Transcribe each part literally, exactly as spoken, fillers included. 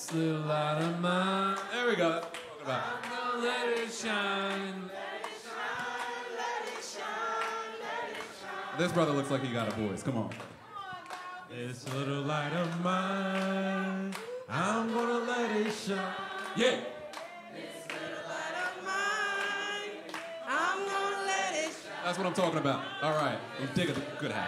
This little light of mine. There we go. Talk about it. I'm gonna let it shine. This brother looks like he got a voice. Come on. This little light of mine, I'm gonna let it shine. Yeah. This little light of mine, I'm gonna let it shine. That's what I'm talking about. All right. I'm digging the good hat.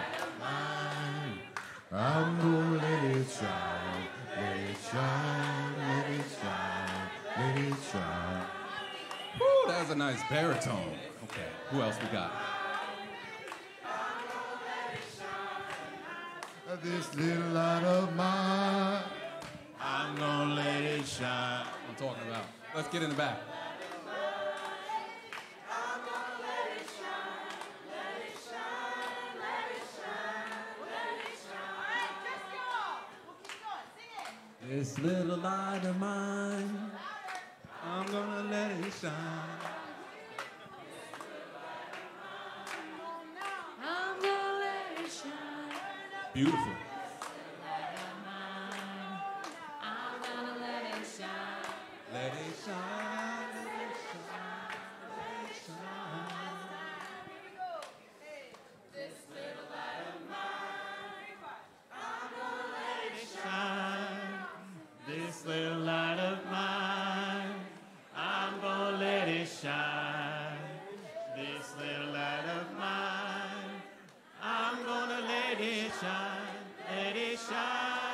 I'm gonna let it shine, let it shine, let it shine, let it shine. Woo, that's a nice baritone. Okay. Who else we got? This little light of mine, I'm gonna let it shine. I'm talking about. Let's get in the back. This little light of mine, I'm gonna let it shine. I'm gonna let it shine. Beautiful. I'm gonna let it shine. Let it shine, let it shine, let it shine. This little light of mine, I'm gonna let it Shine. This little light of mine, I'm gonna let it shine. This little light of mine, I'm gonna let it shine, let it shine.